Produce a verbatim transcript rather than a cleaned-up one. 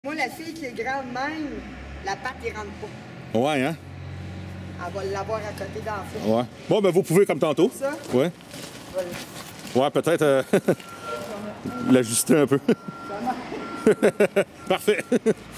Moi, la fille qui est grande même, la patte, elle rentre pas. Ouais, hein? Elle va l'avoir à côté d'en Ouais. Bon, ben vous pouvez comme tantôt. Ça? Ouais. Voilà. Ouais, peut-être euh, l'ajuster un peu. Parfait.